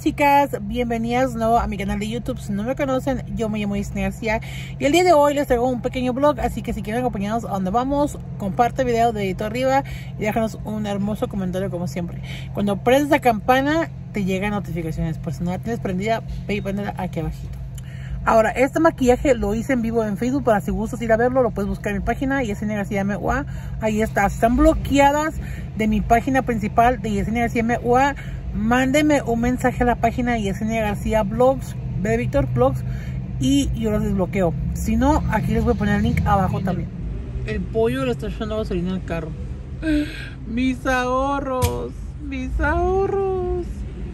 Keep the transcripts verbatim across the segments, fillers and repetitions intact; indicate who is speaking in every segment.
Speaker 1: chicas, bienvenidas de nuevo a mi canal de YouTube. Si no me conocen, yo me llamo Isne García y el día de hoy les traigo un pequeño vlog, así que si quieren acompañarnos a donde vamos, comparte el video, dedito arriba y déjanos un hermoso comentario como siempre. Cuando prendes la campana te llegan notificaciones, por si no la tienes prendida, ve y prendela aquí abajito. Ahora, este maquillaje lo hice en vivo en Facebook, para si gustas ir a verlo, lo puedes buscar en mi página, Yesenia García M U A. Ahí está, si están bloqueadas de mi página principal de Yesenia García M U A, mándenme un mensaje a la página de Yesenia García Blogs, B de Víctor Blogs, y yo los desbloqueo. Si no, aquí les voy a poner el link abajo también. El pollo le está echando gasolina al carro. Mis ahorros, mis ahorros.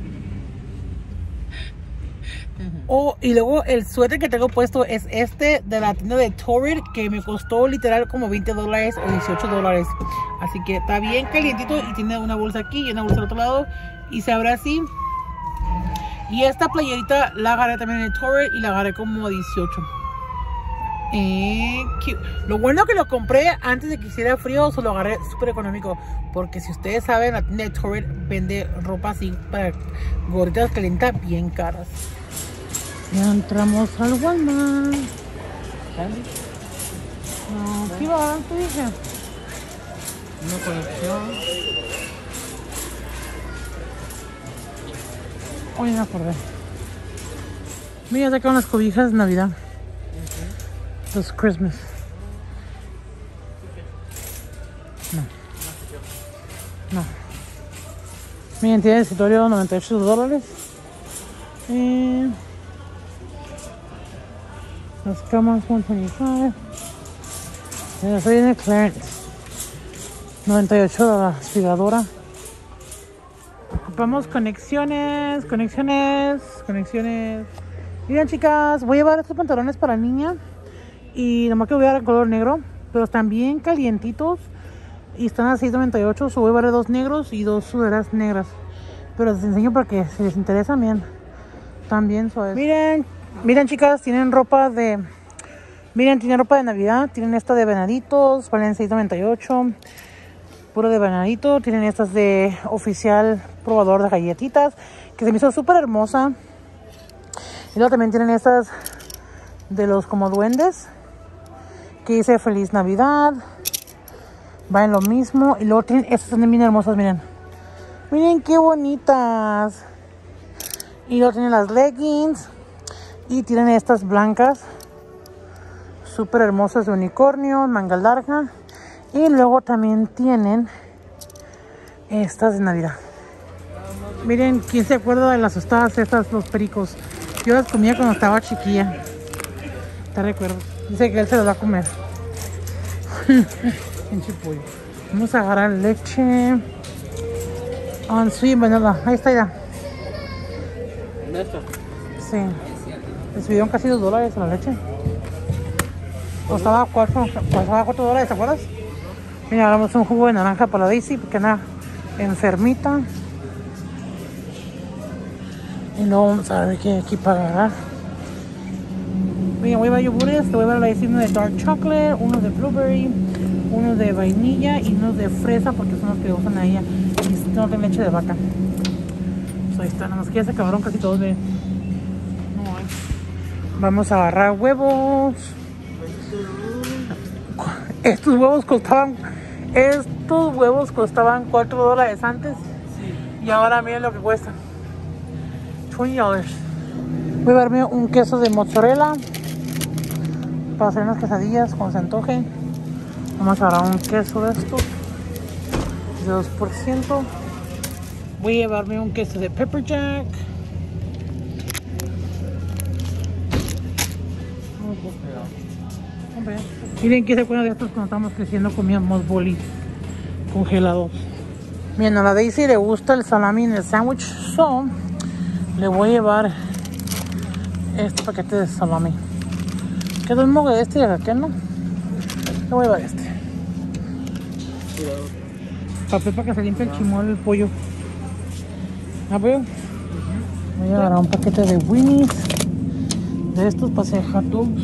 Speaker 1: Oh, y luego el suéter que tengo puesto es este de la tienda de Torrid, que me costó literal como veinte dólares o dieciocho dólares. Así que está bien calientito y tiene una bolsa aquí y una bolsa al otro lado y se abre así. Y esta playerita la agarré también en Torrid y la agarré como dieciocho. Eh, lo bueno que lo compré antes de que hiciera frío, se lo agarré súper económico, porque si ustedes saben, la tienda de Torrid vende ropa así para gorditas calientas bien caras. Ya entramos al Walmart. No, ¿qué va? ¿Qué dije? Una colección. Oye, me acordé. Mira, sacaron las cobijas de Navidad. Uh-huh. Los Christmas. No. No. Miren, tiene el escritorio noventa y ocho dólares. Eh... Las camas ciento veinticinco. Ya estoy en el clearance. noventa y ocho de la aspiradora. Ocupamos conexiones, conexiones, conexiones. Miren, chicas, voy a llevar estos pantalones para la niña. Y nomás que voy a dar el color negro. Pero están bien calientitos. Y están a seis noventa y ocho. So voy a llevar dos negros y dos sudaderas negras. Pero les enseño porque si les interesa, bien. También suaves. Miren. Miren, chicas, tienen ropa de... Miren, tienen ropa de Navidad. Tienen esta de venaditos, valen seis noventa y ocho. Puro de venadito. Tienen estas de oficial probador de galletitas, que se me hizo súper hermosa. Y luego también tienen estas de los como duendes, que dice Feliz Navidad. Valen lo mismo. Y luego tienen estas también bien hermosas, miren. Miren qué bonitas. Y luego tienen las leggings. Y tienen estas blancas, súper hermosas, de unicornio, manga larga. Y luego también tienen estas de Navidad. Miren, ¿quién se acuerda de las tostadas estas, los pericos? Yo las comía cuando estaba chiquilla. Te recuerdo. Dice que él se las va a comer. Pinche pollo. Vamos a agarrar leche. On sweet vanilla. Ahí está ya. Sí. Me subieron casi dos dólares a la leche. Costaba cuatro, costaba cuatro dólares, ¿te acuerdas? Mira, hagamos un jugo de naranja para la Daisy, porque anda enfermita. Y no vamos a ver qué aquí para agarrar. Mira, voy a llevar yogures, te voy a llevar la Daisy, uno de dark chocolate, uno de blueberry, uno de vainilla y uno de fresa, porque son los que usan a ella. Y no tienen leche de vaca. Pues ahí está, nada más que ya se acabaron casi todos de... Vamos a agarrar huevos. Estos huevos costaban Estos huevos costaban cuatro dólares antes. Sí. Y ahora miren lo que cuesta. veinte dólares. Voy a darme un queso de mozzarella para hacer unas quesadillas cuando se antoje. Vamos a agarrar un queso de estos de dos por ciento. Voy a llevarme un queso de pepper jack. Miren que se acuerdan de estos cuando estábamos creciendo, comíamos bolis congelados. Miren, a la Daisy le gusta el salami en el sándwich, so le voy a llevar este paquete de salami. Quedó un mogo de este y de aquel, ¿no? Le voy a llevar este. Papel para que se limpie el chimol, el pollo. ¿Ah, pollo? Voy a agarrar un paquete de Winnie's, de estos para hacer hot dogs.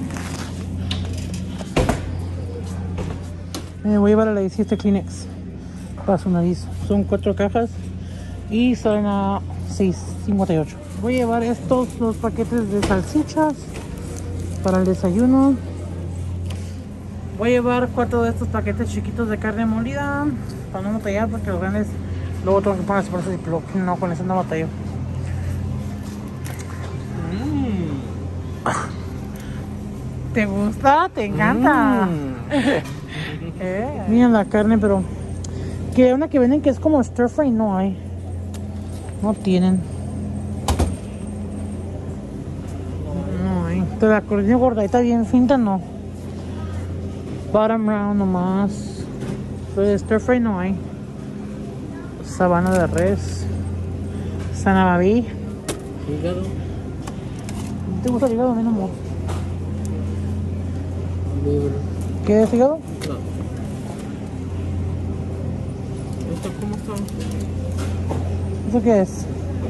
Speaker 1: Me voy a llevar a la Daisy este Kleenex para su nariz. Son cuatro cajas y salen a seis, cincuenta y ocho. Voy a llevar estos dos paquetes de salchichas para el desayuno. Voy a llevar cuatro de estos paquetes chiquitos de carne molida para no batallar, porque los grandes luego tengo que poner por eso y no, con eso no batallo. Mm. ¿Te gusta? ¿Te encanta? Mm. eh. Miren la carne, pero que una que venden que es como stir fry no hay. No tienen. No hay. Pero la cordilla gordita bien finta no. Bottom round nomás. Pero stir fry no hay. Sabana de res. Sanababí.
Speaker 2: Hígado.
Speaker 1: ¿Te gusta el hígado? A mí no, amor.
Speaker 2: Libre.
Speaker 1: ¿Qué es hígado?
Speaker 2: No. ¿Esto cómo está?
Speaker 1: ¿Eso qué es?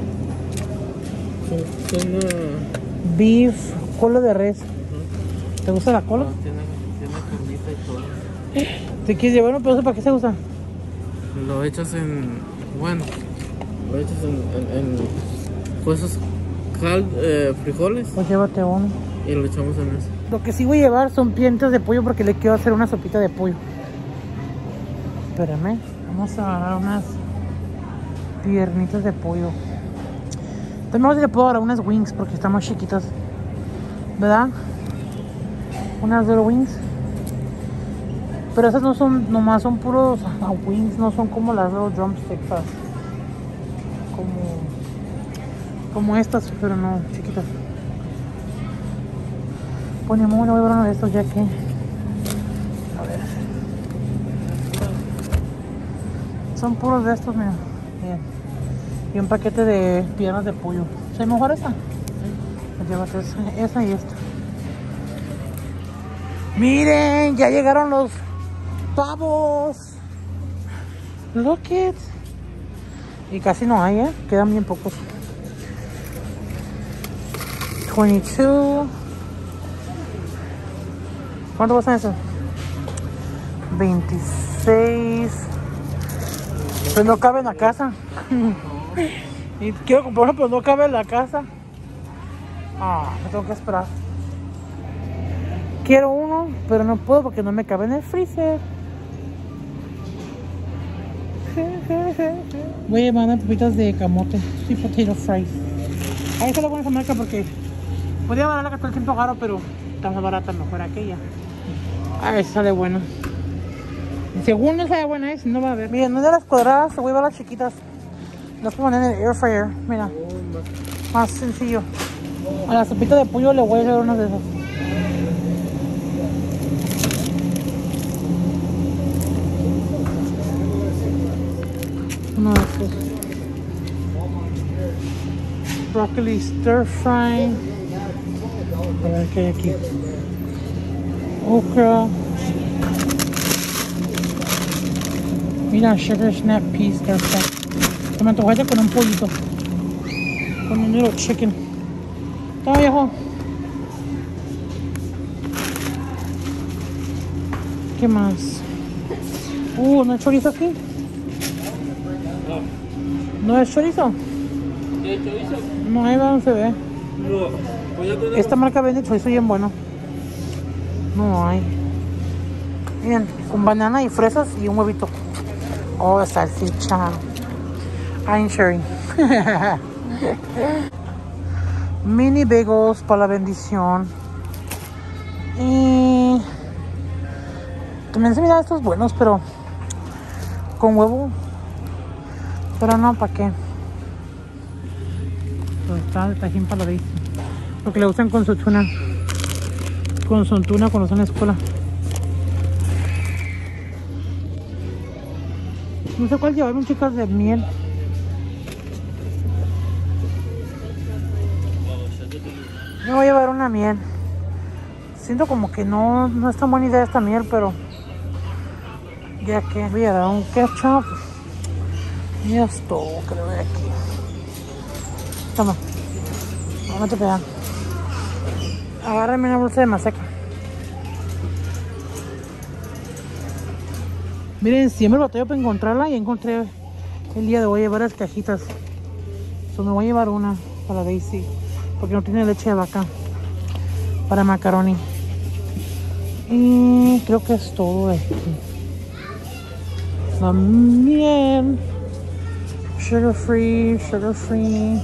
Speaker 2: Tiene...
Speaker 1: Beef, cola de res.
Speaker 2: Uh-huh.
Speaker 1: ¿Te gusta la cola?
Speaker 2: No, tiene, tiene carnita y todo.
Speaker 1: ¿Te quieres llevar un pedazo? ¿Para qué se usa?
Speaker 2: Lo echas en... Bueno, lo echas en... en, en cosas... Cal, eh, frijoles.
Speaker 1: Pues llévate uno.
Speaker 2: Y lo echamos en eso.
Speaker 1: Lo que sí voy a llevar son piernitas de pollo porque le quiero hacer una sopita de pollo. Espérame. Vamos a agarrar unas piernitas de pollo. También le puedo agarrar unas wings porque están más chiquitas, ¿verdad? Unas little wings. Pero esas no son, nomás son puros uh, wings, no son como las little drumsticks. Como, como estas, pero no, chiquitas. Ponemos una, voy a ver uno de estos ya que... A ver. Son puros de estos, mira. Bien. Y un paquete de piernas de pollo. ¿Se mejor esa? Sí. Llévate esa, esa y esta. Miren, ya llegaron los pavos. Look it. Y casi no hay, ¿eh? Quedan bien pocos. veintidós. ¿Cuánto cuestan eso? veintiséis. Pues no cabe en la casa. Y quiero comprar uno, pero no cabe en la casa. Ah, me tengo que esperar. Quiero uno, pero no puedo porque no me cabe en el freezer. Voy a llevar unas papitas de camote. Sí, potato fries. Ahí se lo pones a marca porque podría valer la que está el tiempo caro, pero está más barata, mejor aquella. A ver si sale buena. Según no sale buena, ¿eh? Si no va a ver. Miren, no es de las cuadradas, voy a llevar las chiquitas. Las puedo poner en el air fryer. Mira, más sencillo. A la sopita de pollo le voy a llevar unas de esas. Uno de estos. Broccoli stir fry. A ver qué hay aquí. Okra. Mira, sugar snap peas stir fry. Se me antojaste con un pollito. Con un little chicken. Está viejo. ¿Qué más? Uh, ¿no hay chorizo aquí? ¿No es chorizo?
Speaker 2: ¿Qué chorizo?
Speaker 1: No, ahí va, no se ve.
Speaker 2: No. Pues ya tenemos...
Speaker 1: Esta marca vende chorizo bien bueno. No hay. Miren, con banana y fresas y un huevito. Oh, salchicha. I'm sharing. Mini bagels para la bendición. Y también se miran estos buenos, pero con huevo. Pero no, ¿para qué? Pues está el tajín para la porque le usan con su tuna. Con su tuna cuando están en la escuela. No sé cuál llevaron, chicas, de miel. Me voy a llevar una miel. Siento como que no, no es tan buena idea esta miel, pero ya que voy a dar un ketchup. Y esto que le doy aquí. Toma. No te pegan. Agárrame una bolsa de maseca. Miren, siempre batallo para encontrarla y encontré el día de hoy varias cajitas. So me voy a llevar una para Daisy. Porque no tiene leche de vaca. Para macaroni. Y creo que es todo de aquí. La miel. Sugar free, sugar free.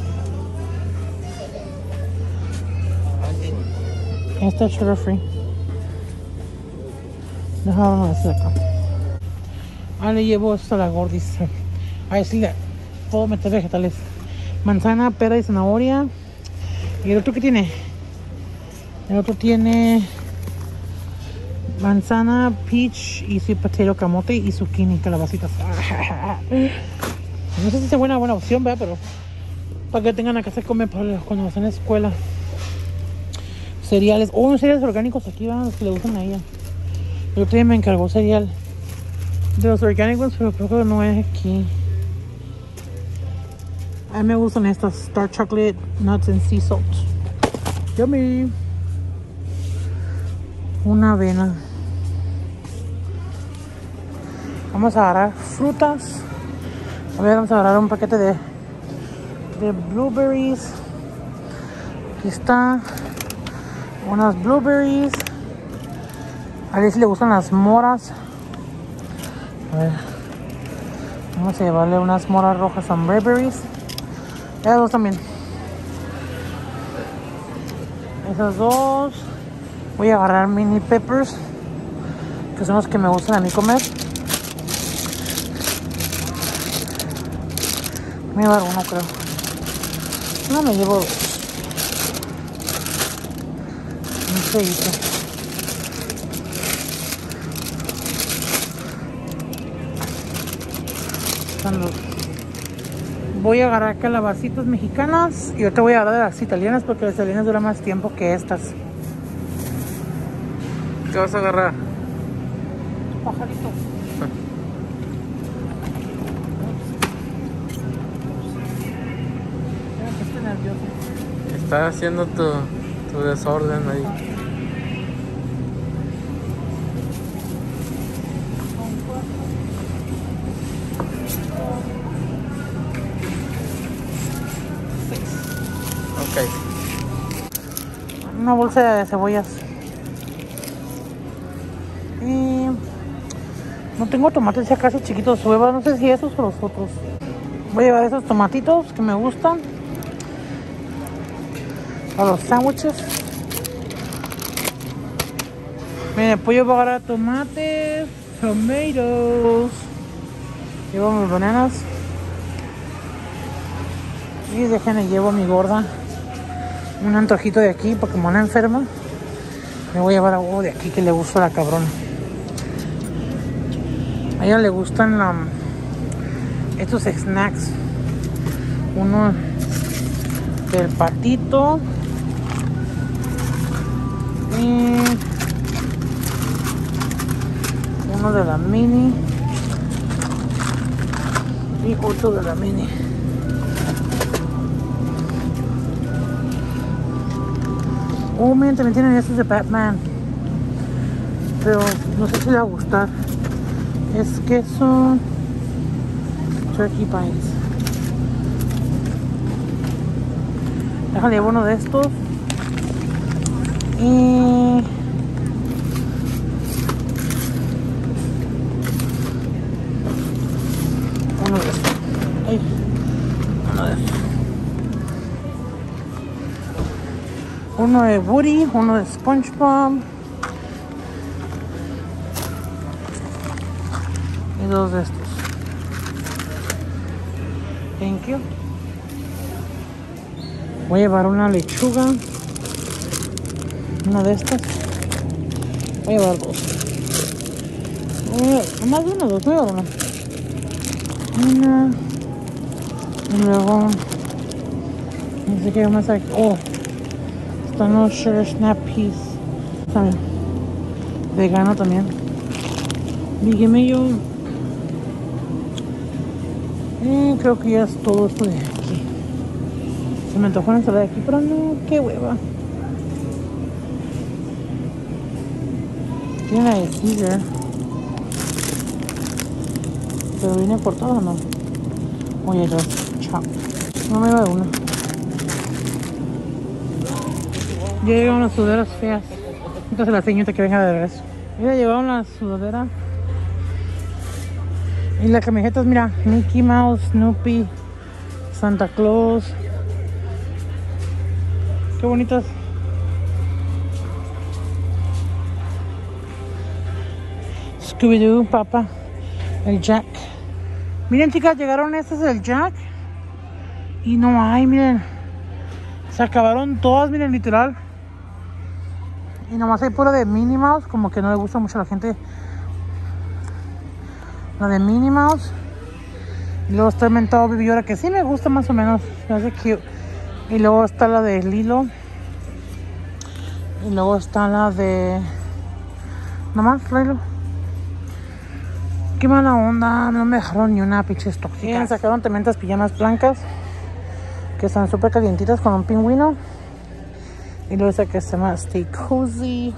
Speaker 1: Esta es sugar free. Déjame ver acá. Ah, le llevo esto a la gordis. Ahí sí, puedo meter vegetales. Manzana, pera y zanahoria. ¿Y el otro qué tiene? El otro tiene manzana, peach y sweet potato, camote y zucchini, calabacitas. No sé si es buena buena opción, ¿verdad? Pero para que tengan a casa comer cuando están en la escuela. Cereales. Oh, unos cereales orgánicos aquí van, los que le gustan a ella. El otro día me encargó cereal de los orgánicos, pero creo que no es aquí. A mí me gustan estas dark chocolate, nuts and sea salt. Yummy. Una avena. Vamos a agarrar frutas. A ver, vamos a agarrar un paquete de, de blueberries. Aquí está. Unas blueberries. A ver si le gustan las moras. A ver. Vamos a llevarle unas moras rojas a berries. Esas dos también. Esas dos. Voy a agarrar mini peppers, que son los que me gustan a mí comer. Me voy a llevar uno, creo. No, me llevo dos. No sé, hice. Están los. Voy a agarrar calabacitas mexicanas y ahorita voy a agarrar de las italianas porque las italianas duran más tiempo que estas.
Speaker 2: ¿Qué vas a agarrar?
Speaker 1: Pajarito. Estoy nervioso.
Speaker 2: Está haciendo tu, tu desorden ahí. Ok.
Speaker 1: Una bolsa de cebollas. Y no tengo tomates ya casi chiquitos, huevos, no sé si esos o los otros. Voy a llevar esos tomatitos que me gustan a los sándwiches. Miren, puedo llevar tomates, tomatoes. Llevo mis bananas. Y déjenme, llevo a mi gorda un antojito de aquí porque como una enferma. Me voy a llevar algo de aquí que le gusta a la cabrona. A ella le gustan la, estos snacks. Uno del patito. Y uno de la mini. Y otro de la mini. Oh, miren, también tienen estos de Batman. Pero no sé si le va a gustar. Es queso turkey bites. Déjale llevar uno de estos. Y uno de estos. Ay, uno de estos. Uno de Woody, uno de SpongeBob. Y dos de estos. Thank you. Voy a llevar una lechuga. Una de estas. Voy a llevar dos. Eh, más de una, dos. Voy a llevar una. Una. Y luego. No sé qué más hay. Oh. Están los Sugar Snap Peas. ¿Saben? Vegano también. Biguemillo. Y creo que ya es todo esto de aquí. Se me antojó una ensalada de aquí, pero no, qué hueva. Tiene la de Caesar. Pero viene cortada o no. Oye, los chop. No me iba de una. Ya llegaron las sudaderas feas. Entonces la señorita que venga de regreso. Mira, llevaron la sudadera. Y las camisetas, mira, Mickey Mouse, Snoopy, Santa Claus. Qué bonitas. Scooby-Doo, papá. El Jack. Miren, chicas, llegaron estas del Jack. Y no hay, miren. Se acabaron todas, miren, literal. Y nomás hay pura de Minnie Mouse. Como que no le gusta mucho a la gente la de Minnie Mouse. Y luego está el mentado Baby Yoda, que sí me gusta más o menos. Me hace cute. Y luego está la de Lilo. Y luego está la de... Nomás, tráelo. Qué mala onda. No me dejaron ni una pinches tóxicas. Sacaron también estas pijamas blancas. Que están súper calientitas con un pingüino. Y luego esa que se llama Stay Cozy.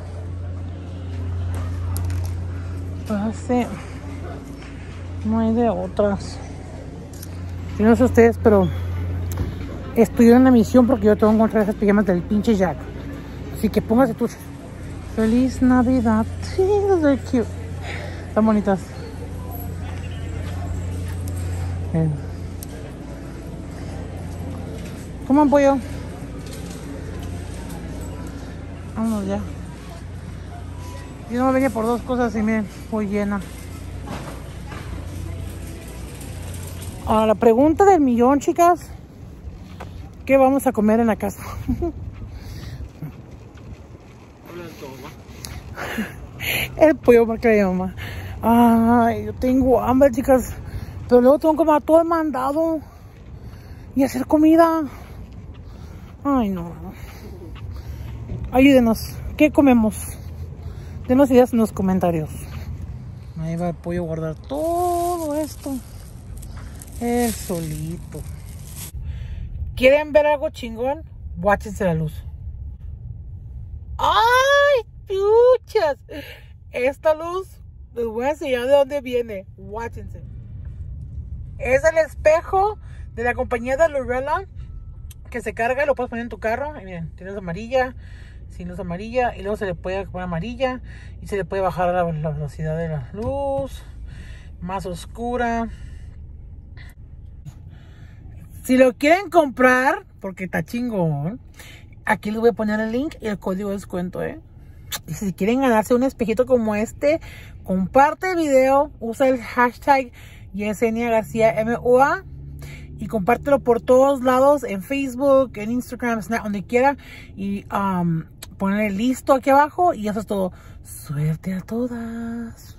Speaker 1: Pues así. No hay de otras. Yo no sé ustedes, pero estoy en la misión porque yo tengo que encontrar esas pijamas del pinche Jack. Así que póngase tu feliz Navidad. Sí, they're cute. Están bonitas. Bien. ¿Cómo pollo? Vámonos ya. Yo no me venía por dos cosas y miren, voy llena. Ahora la pregunta del millón, chicas. ¿Qué vamos a comer en la casa? El pollo marca de mamá. Ay, yo tengo hambre, chicas. Pero luego tengo que tomar todo el mandado y hacer comida. Ay, no. Ayúdenos. ¿Qué comemos? Denos ideas en los comentarios. Ahí va el pollo a guardar todo esto. El solito. ¿Quieren ver algo chingón? Guáchense la luz. ¡Ay, chuchas! Esta luz, les voy a enseñar de dónde viene. Guáchense. Es el espejo de la compañía de Lorella, que se carga y lo puedes poner en tu carro. Y miren, tiene luz amarilla, sin luz amarilla, y luego se le puede poner amarilla y se le puede bajar la, la velocidad de la luz, más oscura. Si lo quieren comprar, porque está chingón, aquí les voy a poner el link y el código de descuento, ¿eh? Y si quieren ganarse un espejito como este, comparte el video, usa el hashtag Yesenia García M U A y compártelo por todos lados, en Facebook, en Instagram, Snap, donde quiera, y um, ponle listo aquí abajo y eso es todo. Suerte a todas.